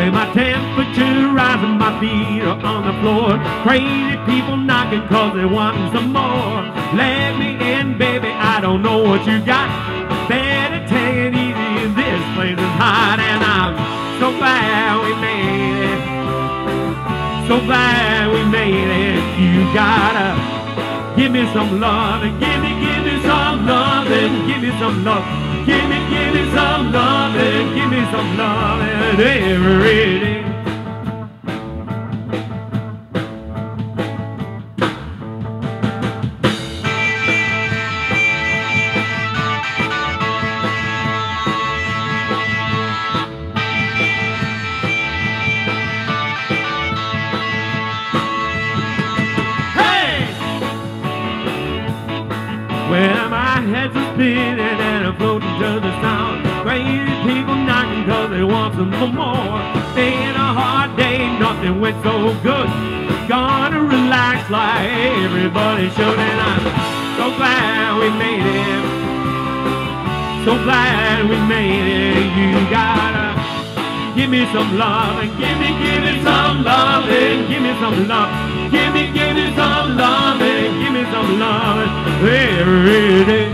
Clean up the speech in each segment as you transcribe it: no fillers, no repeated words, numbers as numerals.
With my temperature rising, my feet are on the floor. Crazy people knocking cause they want some more. Let me in, baby, I don't know what you got. Better take it easy, this place is hot. And I'm so glad we made it. So glad we made it. You gotta give me some love and give me some love and give me some love. Give me some love and give me some love and every day. Well, my head's a spinning and I'm floating to the sound. Crazy people knocking cause they want some more. Been a hard day, nothing went so good. Gonna relax like everybody should. And I'm so glad we made it. So glad we made it. You gotta give me some love and give me some love and give me some love. Give me some love and give me some love every day.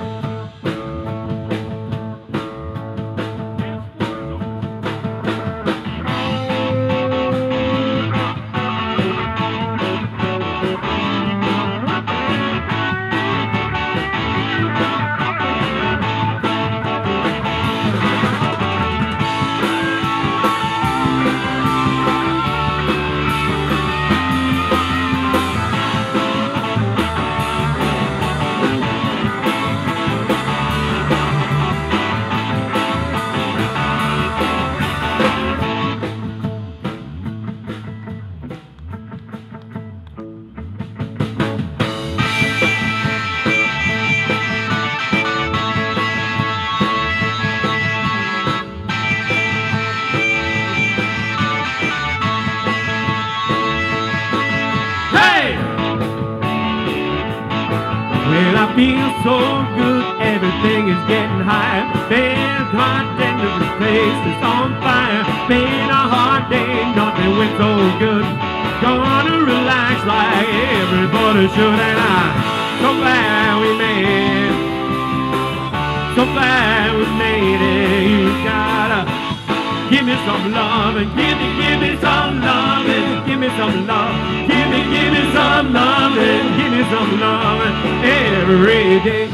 Well, I feel so good, everything is getting higher. Been content of the place is on fire. Been a hard day, nothing went so good. Gonna relax like everybody should. And I'm so glad we made it. So glad we made it. You gotta give me some love and give me some love and give me some love. Give me some love and give me some love every day.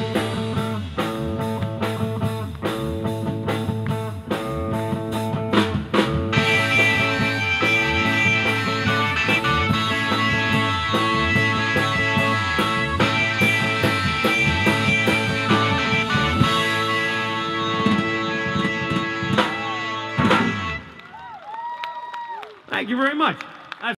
Thank you very much.